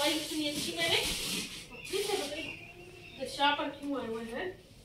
सफाई इतनी अच्छी मैंने शापर क्यों आए हुए हैं।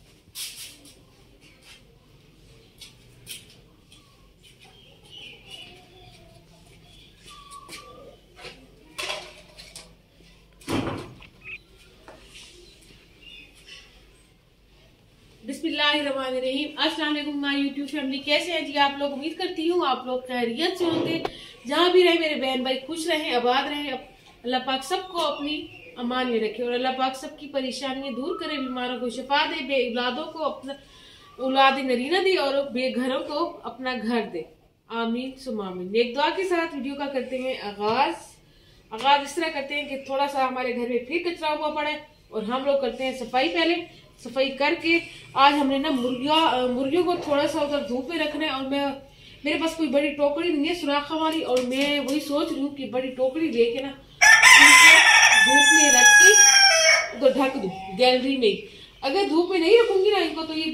बिस्मिल्लाहिर्रहमानिर्रहीम। अस्सलाम वालेकुम माय यूट्यूब फैमिली, कैसे हैं जी आप लोग। उम्मीद करती हूँ आप लोग खैरियत से होंगे। जहाँ भी रहे मेरे बहन भाई खुश रहें, आबाद रहें। अल्लाह पाक सबको अपनी अमान में रखे और अल्लाह पाक सबकी परेशानियां दूर करे, बीमारों को शिफा दे, बे औलादों को अपना औलाद नरीना दे और बेघरों को अपना घर दे। आमीन सुम आमीन। एक दुआ के साथ वीडियो का करते हैं आगाज इस तरह करते हैं कि थोड़ा सा हमारे घर में फिर कचरा हुआ पड़ा है और हम लोग करते हैं सफाई। पहले सफाई करके आज हमने ना मुर्गियों को थोड़ा सा उधर धूप में रखना है और मेरे पास कोई बड़ी टोकरी नहीं है सुराखा वाली, और मैं वही सोच रही हूँ कि बड़ी टोकरी लेके ना धूप में रख के उधर ढक दूं गैलरी में। अगर धूप में नहीं रखूंगी ना इनको तो ये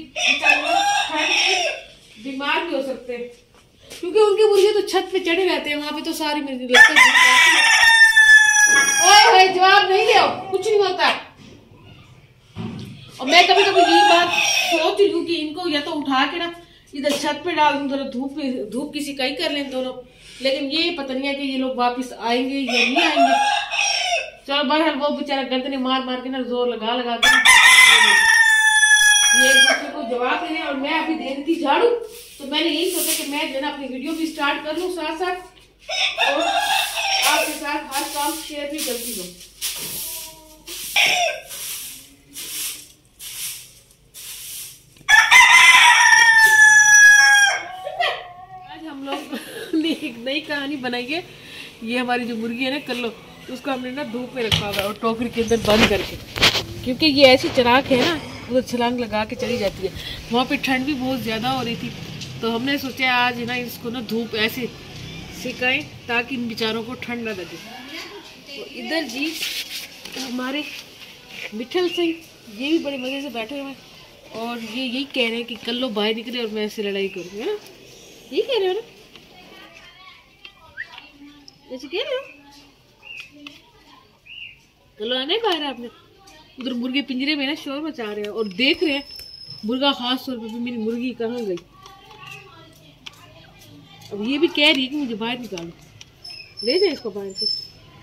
बीमार भी हो सकते हैं, क्योंकि उनके मुर्गे तो छत पे चढ़े रहते हैं, वहां पे तो सारी मुर्गी लगता है। ओए जवाब नहीं दो, कुछ नहीं होता। और मैं कभी कभी यही बात सोच रही हूँ कि इनको या तो उठा के ना इधर छत पे डाल दूं, थोड़ा धूप की सिकाई कर लें दोनों, लेकिन ये पता नहीं है कि ये लोग वापस आएंगे या नहीं आएंगे। चलो बहरहाल वो बेचारा गर्दने मार मार के ना जोर लगा के ये एक दूसरे को जवाब दे रहे हैं और मैं अभी दे रही थी झाड़ू। तो मैंने यही सोचा कि मैं जो ना अपनी वीडियो भी स्टार्ट कर लूँ साथ साथ और आपके साथ हर काम शेयर भी करती हूँ। एक नई कहानी बनाई है। ये हमारी जो मुर्गी है ना कल्लो, उसको हमने ना धूप में रखा हुआ और टोकरी के अंदर बंद करके, क्योंकि ये ऐसी चराक है ना उधर छलांग लगा के चली जाती है। वहाँ पे ठंड भी बहुत ज़्यादा हो रही थी, तो हमने सोचा आज ना इसको ना धूप ऐसे सिकाएं ताकि इन बेचारों को ठंड ना लगे। तो इधर जी हमारे मिठल सिंह ये भी बड़े मज़े से बैठे हुए हैं और ये यही कह रहे हैं कि कल्लो बाहर निकले और मैं ऐसे लड़ाई करूँगी, है ना, यही कह रहे हो ना, ऐसे कह रहे हो। चलो आने बाहर आपने। उधर मुर्गे पिंजरे में ना शोर मचा रहे हैं और देख रहे हैं मुर्गा खास तौर पे मेरी मुर्गी कहाँ गई। अब ये भी कह रही है कि मुझे बाहर निकालो, ले जाए इसको बाहर से,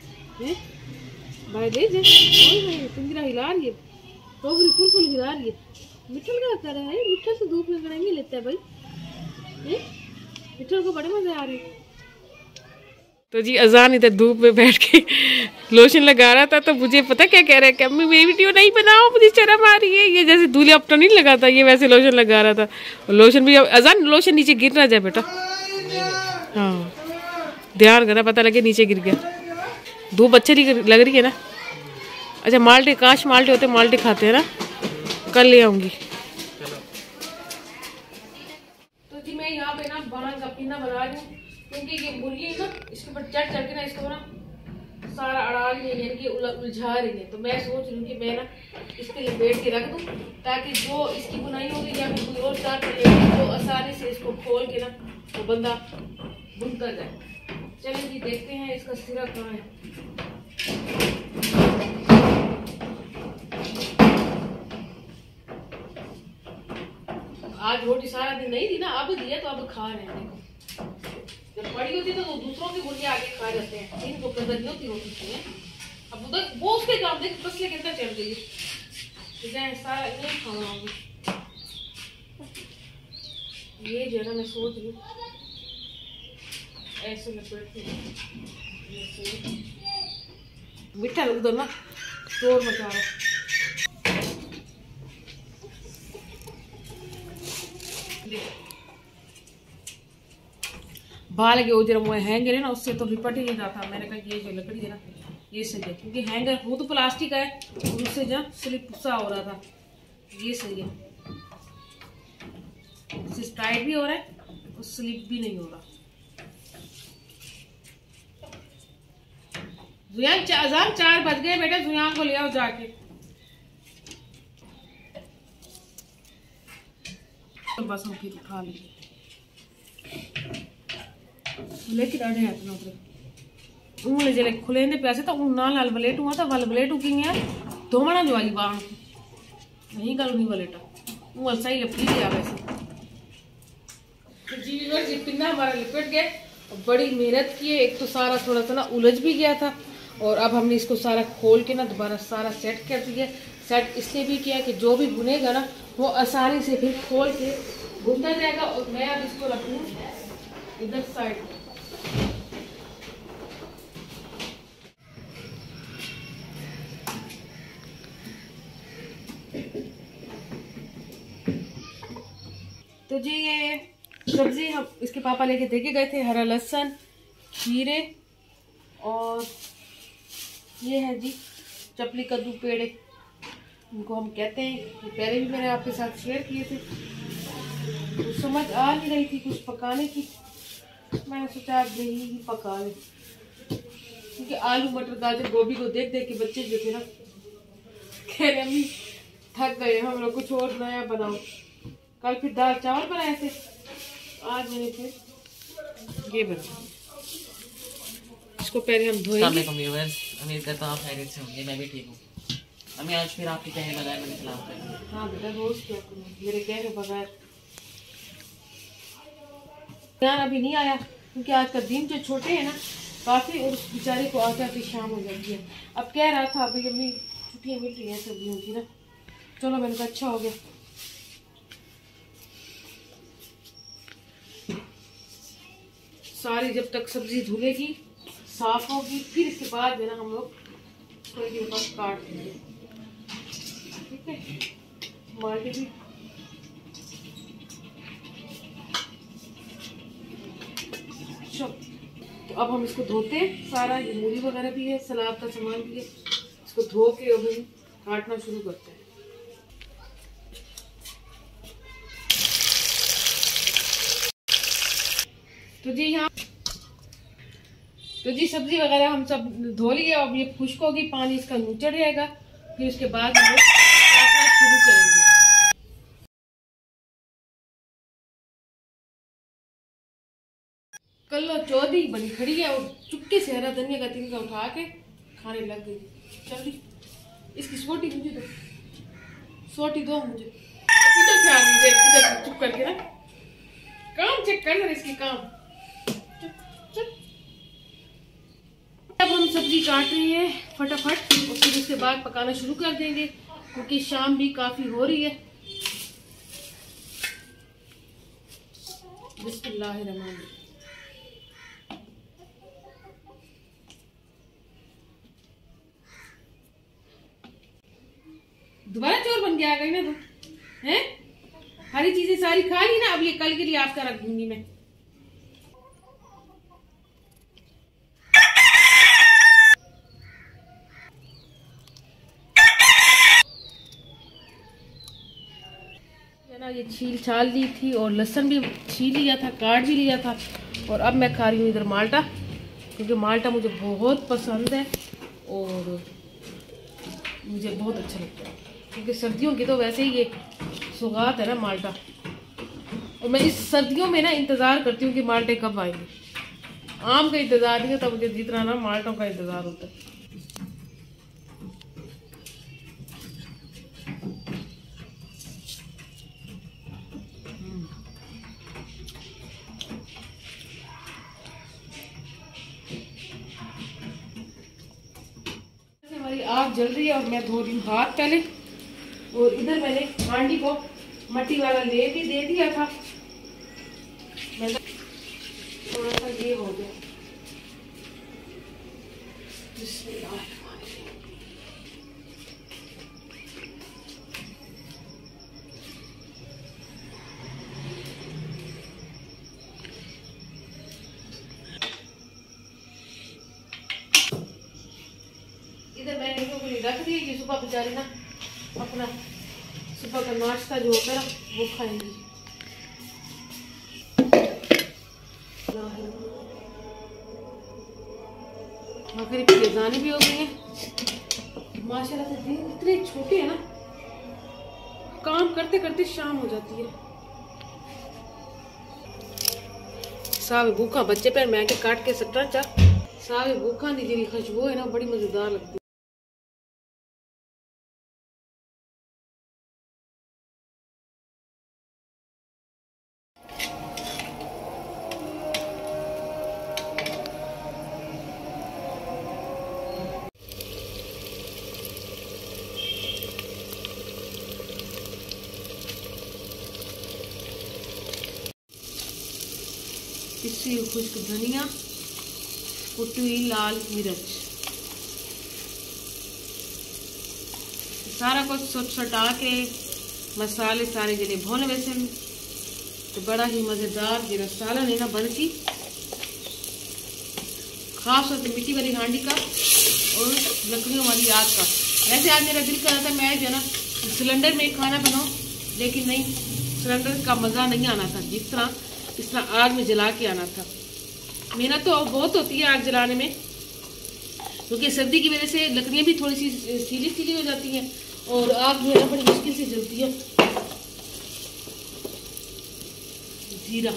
बाहर ले जाए। पिंजरा हिला रही है, टोकरी फुल हिला रही है। मिठल क्या कर रहा है, मिठल से धूप में करेंगे लेता है भाई, मिठल को बड़े मजे आ रहे हैं। तो जी अजान इधर धूप में बैठ के लोशन लगा रहा था, तो मुझे पता क्या कह रहा है कि अम्मी मेरी वीडियो नहीं बनाओ, मुझे शर्म आ रही है। ये जैसे दूल्हे अपना नहीं लगाता, ये वैसे लोशन लगा रहा था। और लोशन भी अजान लोशन नीचे गिर ना जाए बेटा, हाँ ध्यान करना, पता लगे नीचे गिर गया। धूप अच्छी लग रही है ना। अच्छा माल्टे, काश माल्टे होते, माल्टे खाते हैं ना, कल ले आऊंगी। तो जी मैं यहाँ पे ना पीना बना रही हूँ, क्योंकि ये मुर्गी ना इसके ऊपर चढ़ के ना इसको ना सारा अड़ा रही है, यानी कि उलझा रही है। तो मैं सोच रही हूँ कि मैं ना इसके लपेट के रख दूँ ताकि जो इसकी बुनाई होगी या फिर कोई और चार तो आसानी से इसको खोल के ना तो बंदा बुनता जाए। चलिए जी देखते हैं इसका सिरा कहाँ है। आज रोटी सारा दिन नहीं दी ना, अब दिया तो अब खा रहे हैं। जब बड़ी होती तो दूसरों की मुर्गी आगे खा जाते हैं, इनको कदर नहीं होती रोटी की। अब उधर वो उसके काम देख फसले कितना चढ़ गई है, सारा नहीं खाऊंगी। ये जो है ना मैं सोच रही हूँ ऐसे लपेटती हूँ। मिठा उधर ना शोर मचा रहा है। बाल के वो जरा वो हैंगर है ना उससे तो लिपट ही नहीं जाता। मैंने कहा ये जो लकड़ी है ना ये सही है, क्योंकि हैंगर वो तो प्लास्टिक है और उससे जब स्लिप सा हो रहा था, ये सही है, इससे टाइट भी हो रहा है और स्लिप भी नहीं हो रहा। जुयान अजान 4 बज गए बेटा, जुयान को ले आओ जाके। तो बस हम फिर उठा लेंगे, लेकिन अड़े हैं अपना उधर उन्हें जले खुलेंदे प्यासे तो उन नाल वलेट हुआ था वाल वलेट की है धोमना जो आई बाण नहीं गल नहीं वलेटा वो सही लपटी गया वैसे। तो जी व्यूअर्स ये पिन्ना हमारा लिपट गया और बड़ी मेहनत की है। एक तो सारा थोड़ा सा ना उलझ भी गया था और अब हमने इसको सारा खोल के ना दोबारा सारा सेट कर दिया। सेट इसलिए भी किया कि जो भी बुनेगा ना वो आसानी से फिर खोल के बुनता जाएगा। और मैं अब इसको रखूँ इधर साइड। तो जी ये सब्जी हम इसके पापा लेके देके गए थे, हरा लहसुन, खीरे और ये है जी चपली कद्दू पेड़े, इनको हम कहते हैं। ये पहले भी मैंने आपके साथ शेयर किए थे। तो समझ आ नहीं रही थी कुछ पकाने की, मैंने सोचा आप यही ही पका लें, क्योंकि आलू मटर गाजर गोभी को देख देख के बच्चे जो थे ना कह रहे अम्मी थक गए, हम लोग कुछ और नया बनाओ। कल फिर दाल चावल बनाए थे, आज मैंने फिर ये बनाया। इसको पहले हम धोएंगे। उम्मीद करता हूँ आप खैरियत से होंगे, मैं भी ठीक हूँ। अम्मी आज फिर आपके कहे बगैर मैंने खिलाफ कर। हाँ बेटा रोज क्या करूँ, मेरे कहे बगैर। यार अभी नहीं आया क्योंकि आज का दिन जो छोटे है ना काफी, और उस बेचारे को आते आते शाम हो जाती है। अब कह रहा था अभी अम्मी छुट्टियाँ मिल रही हैं सर्दियों की ना, चलो मैंने कहा अच्छा हो गया। सारी जब तक सब्जी धुलेगी साफ होगी फिर इसके बाद जो ना हम लोग थोड़ी देर बाद काट देंगे, ठीक है। टमाटर भी तो अब हम इसको धोते हैं, सारा ये मूली वगैरह भी है, सलाद का सामान भी है, इसको धो के अब हम काटना शुरू करते हैं। तो जी सब्जी वगैरह हम सब धो लिए। अब ये खुश्क होगी, पानी इसका नीचे रहेगा, फिर उसके बाद हम लोग काटना शुरू करेंगे। कल चौधरी बनी खड़ी है और चुपके से हरा धनिया का तिनका उठा के खाने लग गई। जल्दी इसकी सोटी मुझे दो, सोटी दो मुझे। इधर से आ गई, इधर चुप करके ना काम चेक कर रहे इसके काम। अब हम सब्जी काट रहे हैं फटाफट और फिर उसके बाद पकाना शुरू कर देंगे क्योंकि शाम भी काफी हो रही है। बिस्मिल्लाहिर्रहमानिर्रहीम। दोबारा चोर बन गया गई ना तुम, हैं? हरी चीजें सारी खा ली ना, अब ये कल के लिए आपका रख दूंगी मैं। ये छील छाल ली थी और लहसुन भी छील लिया था, काट भी लिया था। और अब मैं खा रही हूँ इधर माल्टा, क्योंकि माल्टा मुझे बहुत पसंद है और मुझे बहुत अच्छा लगता है, क्योंकि सर्दियों की तो वैसे ही ये सौगात है ना माल्टा। और मैं इस सर्दियों में ना इंतज़ार करती हूँ कि माल्टे कब आएंगे। आम का इंतज़ार नहीं होता मुझे जितना ना माल्टों का इंतज़ार होता है। हमारी आग जल रही है और मैं धो रही हूँ हाथ पहले। और इधर मैंने हांडी को मट्टी वाला ले भी दे दिया था, मैं थोड़ा सा ये हो गया। इधर मैंने इनको रख दिया कि सुबह बेचारी ना अपना सुबह का नाश्ता जो होता है वो खाएंगी। मगरिब की अज़ानें भी हो गई हैं। माशाल्लाह से दिन इतने छोटे हैं ना, काम करते करते शाम हो जाती है। साहब भूखा बच्चे पर मैं के काट के सटना चाह सारे भूखा दी जी खुशबू है ना, बड़ी मजेदार लगती है। पिसी खुश्क धनिया, कुटी हुई लाल मिर्च, सारा कुछ सटा के मसाले सारे जने भुन वैसे तो बड़ा ही मजेदार जरा सालन है ना बन की, खास तौर पर मिट्टी वाली हांडी का और लकड़ियों वाली आग का। वैसे आज मेरा दिल कर रहा था मैं जो ना सिलेंडर में खाना बनाऊं, लेकिन नहीं, सिलेंडर का मजा नहीं आना था जिस तरह आग में जला के आना था। मेहनत तो बहुत होती है आग जलाने में, क्योंकि सर्दी की वजह से लकड़ियाँ भी थोड़ी सी सीली हो जाती हैं और आग जो है ना बड़ी मुश्किल से जलती है। जीरा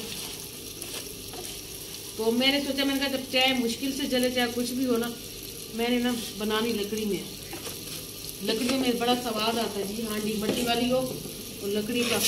तो मैंने सोचा, मैंने कहा जब चाहे मुश्किल से जले चाहे कुछ भी हो ना, मैंने ना बनानी लकड़ी में। लकड़ियों में बड़ा स्वाद आता है जी, हांडी मट्टी वाली हो और लकड़ी का।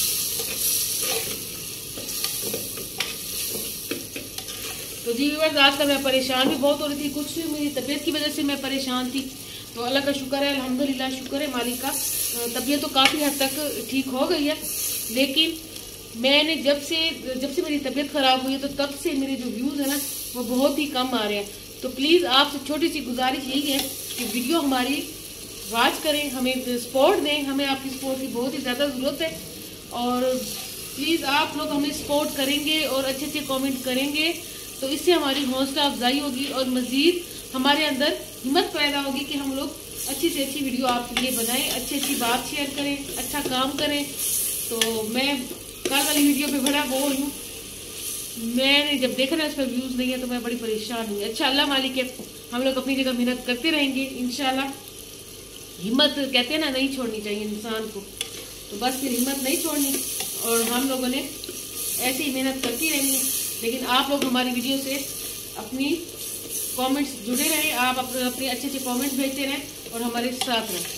तो जी व्यूअर्स, आज मैं परेशान भी बहुत हो रही थी, कुछ मेरी तबीयत की वजह से मैं परेशान थी। तो अल्लाह का शुक्र है, अल्हम्दुलिल्लाह शुक्र है मालिक का, तबीयत तो काफ़ी हद तक ठीक हो गई है। लेकिन मैंने जब से मेरी तबीयत ख़राब हुई है तो तब से मेरे जो व्यूज़ है ना वो बहुत ही कम आ रहे हैं। तो प्लीज़ आपसे छोटी सी गुजारिश यही है कि वीडियो हमारी वॉच करें, हमें सपोर्ट दें, हमें आपकी सपोर्ट की बहुत ही ज़्यादा ज़रूरत है। और प्लीज़ आप लोग हमें सपोर्ट करेंगे और अच्छे अच्छे कमेंट करेंगे तो इससे हमारी हौसला अफजाई होगी और मज़ीद हमारे अंदर हिम्मत पैदा होगी कि हम लोग अच्छी से अच्छी वीडियो आपके लिए बनाएं, अच्छी बात शेयर करें, अच्छा काम करें। तो मैं कल वाली वीडियो पे बड़ा वो हूँ, मैंने जब देखा ना उस पर व्यूज़ नहीं है तो मैं बड़ी परेशान हुई। अच्छा अल्लाह मालिक है, हम लोग अपनी जगह मेहनत करते रहेंगे इंशाल्लाह। हिम्मत कहते हैं ना, नहीं छोड़नी चाहिए इंसान को, तो बस फिर हिम्मत नहीं छोड़नी और हम लोगों ने ऐसे ही मेहनत करती रहनी है। लेकिन आप लोग हमारी वीडियो से अपनी कमेंट्स जुड़े रहें, आप अपने अच्छे अच्छे कमेंट्स भेजते रहें और हमारे साथ रहें।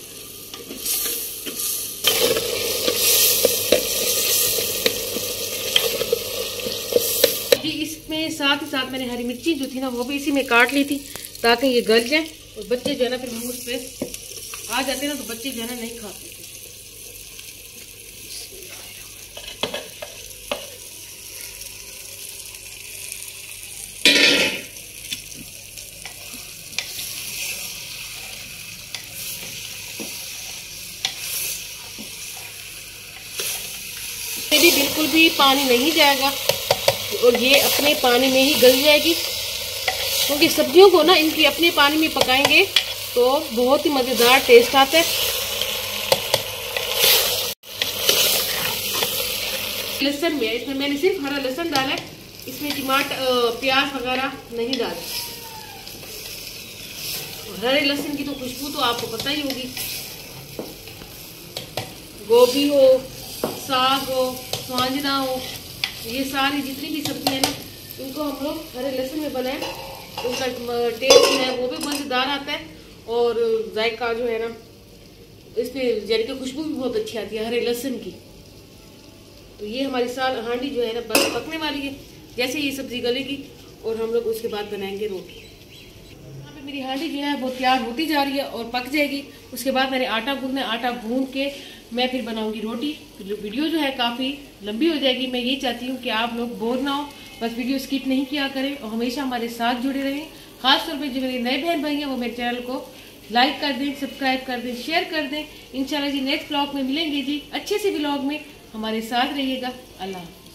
जी इसमें साथ ही साथ मैंने हरी मिर्ची जो थी ना वो भी इसी में काट ली थी ताकि ये गल जाए। और बच्चे जो है ना फिर मुंह पे आ जाते हैं ना तो बच्चे जो है ना नहीं खाते। भी बिल्कुल भी पानी नहीं जाएगा और ये अपने पानी में ही गल जाएगी, क्योंकि सब्जियों को ना इनकी अपने पानी में पकाएंगे तो बहुत ही मजेदार टेस्ट आता है। लहसुन में इसमें मैंने सिर्फ हरा लहसुन डाला है, इसमें टमाटर प्याज वगैरह नहीं डाले। हरे लहसुन की तो खुशबू तो आपको पता ही होगी। गोभी हो, साग हो, स्वांजना हो, ये सारी जितनी भी सब्जी है ना उनको हम लोग हरे लहसुन में बनाए तो उनका टेस्ट है वो भी मजेदार आता है और जायका जो है ना इसमें यानी कि खुशबू भी बहुत अच्छी आती है हरे लहसुन की। तो ये हमारी हांडी जो है ना बस पकने वाली है। जैसे ये सब्जी गलेगी और हम लोग उसके बाद बनाएंगे रोटी। यहाँ पे मेरी हांडी जो है वो तैयार होती जा रही है और पक जाएगी। उसके बाद मैंने आटा गूंदना है, आटा गूंद के मैं फिर बनाऊंगी रोटी। तो वीडियो जो है काफ़ी लंबी हो जाएगी। मैं ये चाहती हूँ कि आप लोग बोर ना हो, बस वीडियो स्किप नहीं किया करें और हमेशा हमारे साथ जुड़े रहें। खासतौर पे जो मेरे नए बहन भाई हैं वो मेरे चैनल को लाइक कर दें, सब्सक्राइब कर दें, शेयर कर दें। इंशाल्लाह जी नेक्स्ट ब्लॉग में मिलेंगे जी अच्छे से ब्लॉग में, हमारे साथ रहिएगा। अल्लाह।